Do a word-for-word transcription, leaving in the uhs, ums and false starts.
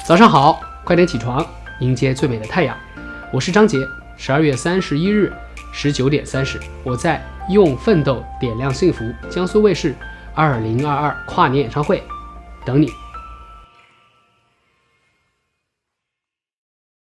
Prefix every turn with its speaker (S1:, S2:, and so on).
S1: 早上好，快点起床，迎接最美的太阳。我是张杰，十二月三十一日十九点三十，我在用奋斗点亮幸福江苏卫视二零二二跨年演唱会等你。